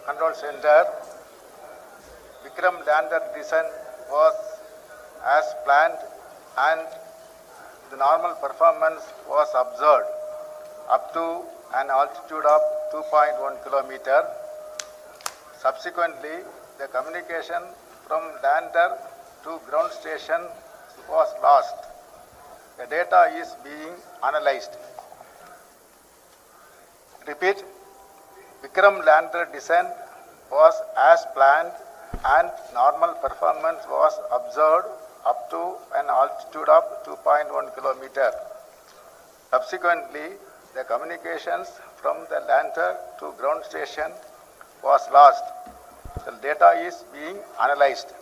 Control Center. Vikram lander descent was as planned and the normal performance was observed up to an altitude of 2.1 kilometer. Subsequently, the communication from lander to ground station was lost. The data is being analyzed. Repeat. Vikram lander descent was as planned and normal performance was observed up to an altitude of 2.1 kilometer. Subsequently, the communications from the lander to ground station was lost. The data is being analyzed.